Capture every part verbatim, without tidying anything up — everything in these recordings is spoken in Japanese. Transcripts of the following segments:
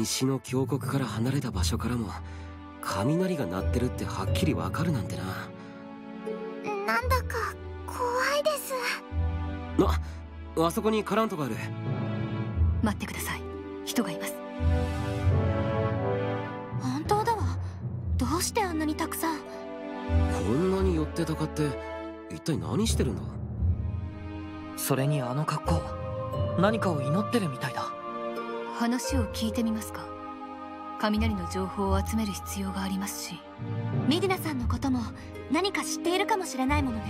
西の峡谷から離れた場所からも雷が鳴ってるってはっきりわかるなんてな。 なんだか怖いです。 あ、あそこにカラントがある。 待ってください、人がいます。 本当だわ。どうしてあんなにたくさん。 こんなに寄ってたかって一体何してるんだ。 それにあの格好、何かを祈ってるみたいだ。 話を聞いてみますか。雷の情報を集める必要がありますし、 メディナさんのことも何か知っているかもしれないものね。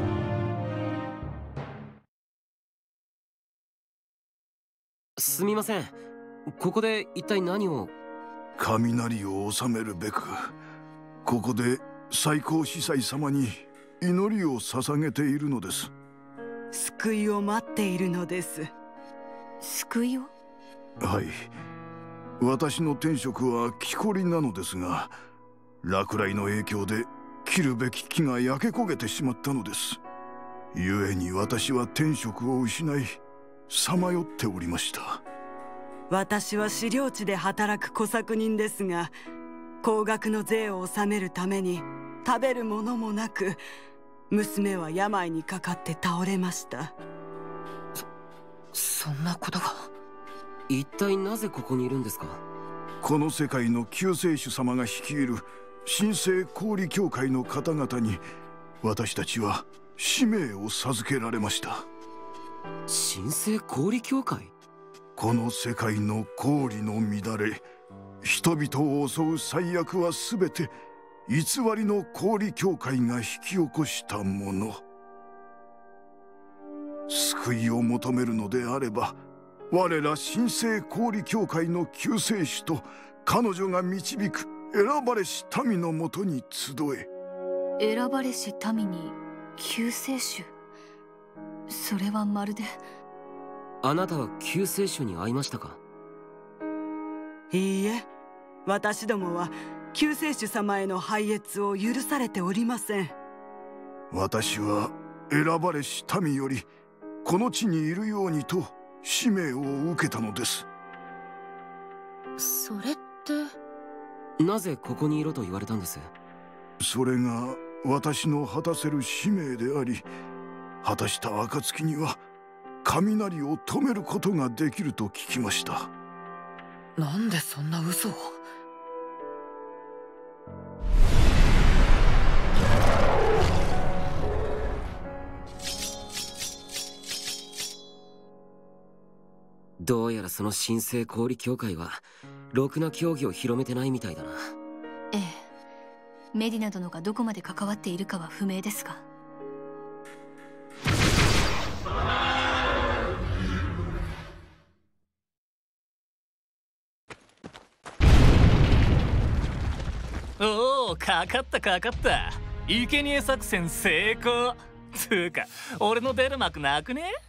すみません、ここで一体何を。 雷を収めるべくここで最高司祭様に祈りを捧げているのです。 救いを待っているのです。 救いを？ はい、私の天職は木こりなのですが、落雷の影響で切るべき木が焼け焦げてしまったのです。故に私は天職を失いさまよっておりました。 私は飼料地で働く小作人ですが、高額の税を納めるために食べるものもなく、娘は病にかかって倒れました。 そ、そんなことが。 一体なぜここにいるんですか。 この世界の救世主様が率いる神聖氷教会の方々に私たちは使命を授けられました。 神聖氷教会？ この世界の氷の乱れ、人々を襲う最悪はすべて偽りの氷教会が引き起こしたもの。救いを求めるのであれば、我ら神聖氷教会の救世主と彼女が導く選ばれし民のもとに集え。 選ばれし民に救世主。それはまるで。 あなたは救世主に会いましたか。 いいえ、私どもは救世主様への拝謁を許されておりません。 私は選ばれし民よりこの地にいるようにと使命を受けたのです。 それって。 なぜここにいろと言われたんです。 それが私の果たせる使命であり、果たした暁には雷を止めることができると聞きました。 なんでそんな嘘を。 どうやらその神聖氷教会はろくな教義を広めてないみたいだな。 ええ、メディナ殿がどこまで関わっているかは不明ですが。 おお、かかったかかった。生贄作戦成功。つうか俺の出る幕なくね。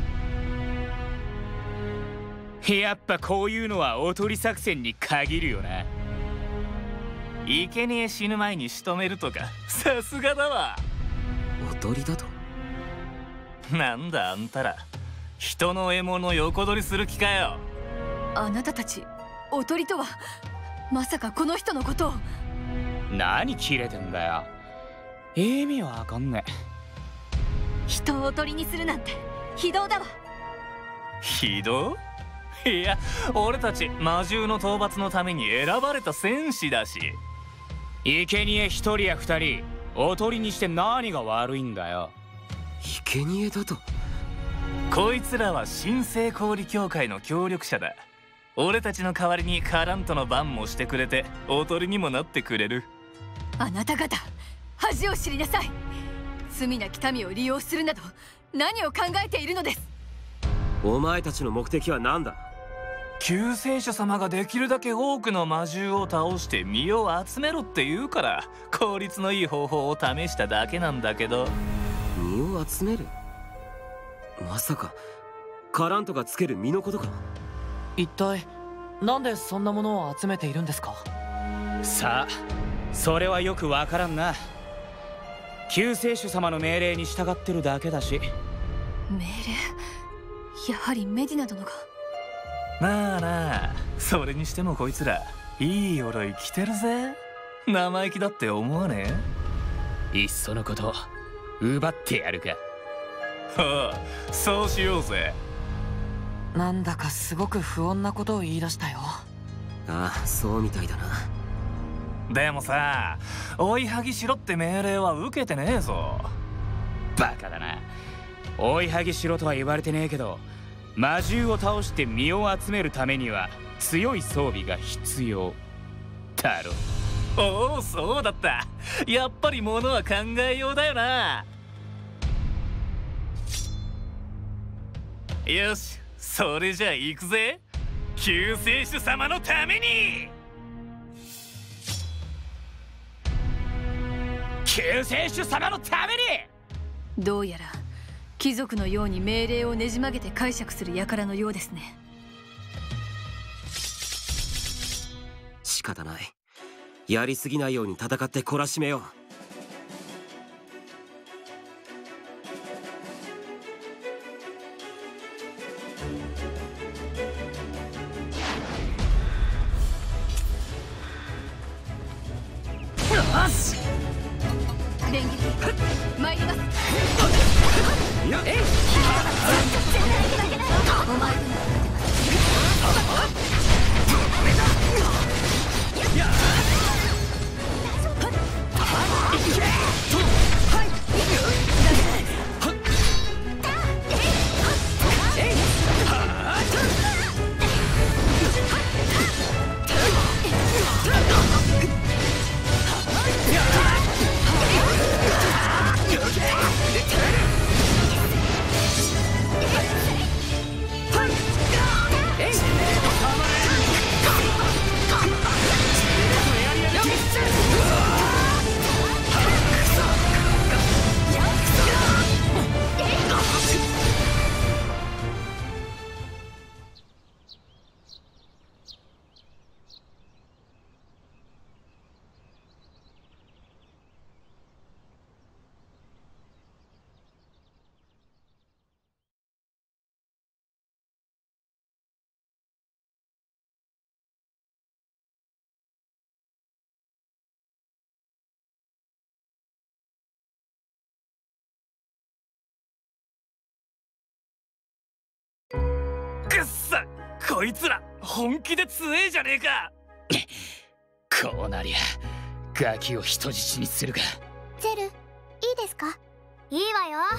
やっぱこういうのはおとり作戦に限るよな。 生贄死ぬ前に仕留めるとかさすがだわ。 おとりだと。 なんだあんたら、人の獲物横取りする気かよ。 あなたたちおとりとはまさかこの人のことを。 何キレてんだよ。意味わかんねえ。 人をおとりにするなんて非道だわ。 非道？いや、俺たち魔獣の討伐のために選ばれた戦士だし。 生贄一人や二人おとりにして何が悪いんだよ。 生贄だと。 こいつらは神聖氷教会の協力者だ。俺たちの代わりにカラントの番もしてくれておとりにもなってくれる。 あなた方恥を知りなさい。罪なき民を利用するなど何を考えているのです。 お前たちの目的は何だ。 救世主様ができるだけ多くの魔獣を倒して身を集めろって言うから効率のいい方法を試しただけなんだけど。 身を集める？まさかカラントがつける身のことか。 一体なんでそんなものを集めているんですか。 さあそれはよくわからんな。救世主様の命令に従ってるだけだし。 命令？やはりメディナ殿が。 なあなあ、それにしてもこいつらいい鎧着てるぜ。生意気だって思わねえ？いっそのこと奪ってやるか。 はあ、そうしようぜ。 なんだかすごく不穏なことを言い出したよ。 ああ、そうみたいだな。 でもさ、追いはぎしろって命令は受けてねえぞ。 バカだな。追いはぎしろとは言われてねえけど、魔獣を倒して身を集めるためには強い装備が必要だろ。 おお、そうだった。やっぱり物は考えようだよな。よし、それじゃあ行くぜ。救世主様のために。 救世主様のために。 どうやら貴族のように命令をねじ曲げて解釈する輩のようですね。 仕方ない。やりすぎないように戦って懲らしめよう。 連撃参ります。 えい。 お前にくっさ、こいつら本気で強えじゃねえか。 こうなりゃガキを人質にするか。 ゼル、いいですか？いいわよ。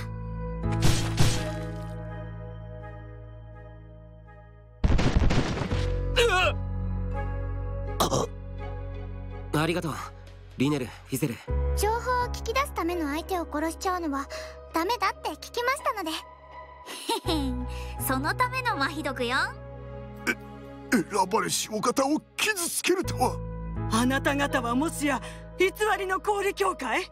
ありがとう、リネル、フィゼル。 情報を聞き出すための相手を殺しちゃうのはダメだって聞きましたので。へへん、そのための麻痺毒よ。 え、選ばれしお方を傷つけるとは。 あなた方はもしや偽りの氷教会？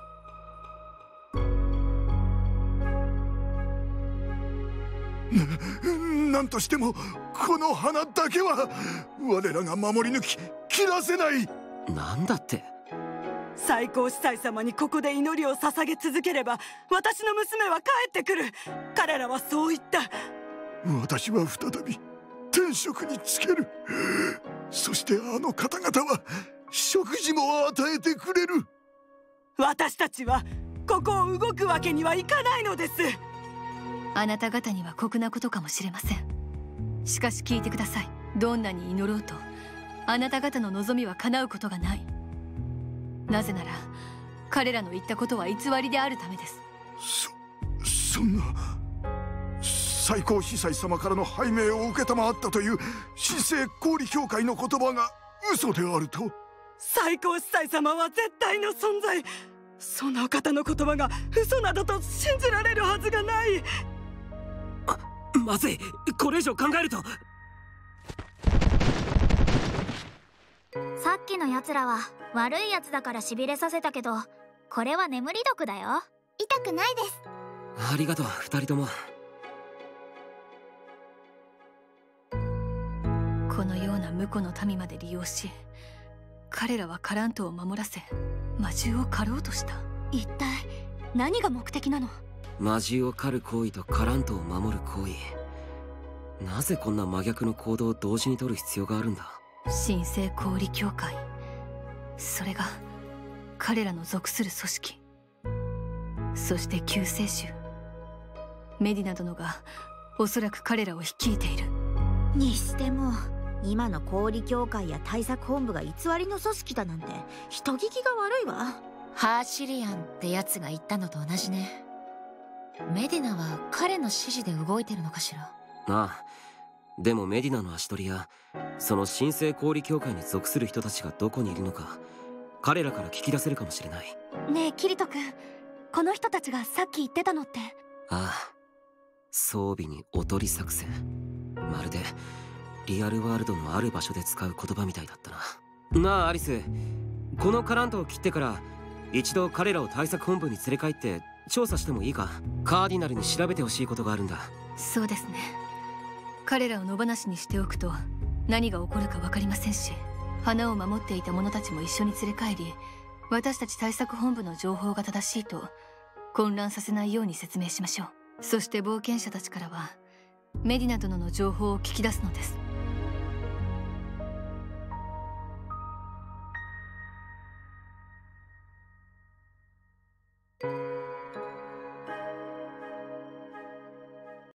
な、なんとしてもこの花だけは我らが守り抜き切らせない。 なんだって。 最高司祭様にここで祈りを捧げ続ければ私の娘は帰ってくる。彼らはそう言った。 私は再び天職につける。そしてあの方々は食事も与えてくれる。 私たちはここを動くわけにはいかないのです。 あなた方には酷なことかもしれません。しかし聞いてください。どんなに祈ろうとあなた方の望みは叶うことがない。なぜなら彼らの言ったことは偽りであるためです。 そ、そんな。最高司祭様からの拝命を承ったという神聖氷教会の言葉が嘘であると。 最高司祭様は絶対の存在。その方の言葉が嘘などと信じられるはずがない。 まずい、これ以上考えると。 さっきのやつらは悪いやつだからしびれさせたけど、これは眠り毒だよ。痛くないです。 ありがとう、二人とも。 このような婿の民まで利用し、彼らはカラントを守らせ魔獣を狩ろうとした。 一体何が目的なの？ 魔獣を狩る行為とカラントを守る行為、 なぜこんな真逆の行動を同時に取る必要があるんだ。 神聖氷協会、それが彼らの属する組織。そして救世主メディナ殿がおそらく彼らを率いている。 にしても今の氷協会や対策本部が偽りの組織だなんて人聞きが悪いわ。 ハーシリアンってやつが言ったのと同じね。メディナは彼の指示で動いてるのかしら。 ああ、でもメディナの足取りやその神聖氷協会に属する人たちがどこにいるのか彼らから聞き出せるかもしれない。 ねえキリト君、この人たちがさっき言ってたのって。 ああ、装備におとり作戦。まるでリアルワールドのある場所で使う言葉みたいだったな。なあアリス、このカラントを切ってから一度彼らを対策本部に連れ帰って調査してもいいか。カーディナルに調べてほしいことがあるんだ。 そうですね。彼らを野放しにしておくと何が起こるか分かりませんし、花を守っていた者たちも一緒に連れ帰り、私たち対策本部の情報が正しいと混乱させないように説明しましょう。そして冒険者たちからはメディナ殿の情報を聞き出すのです。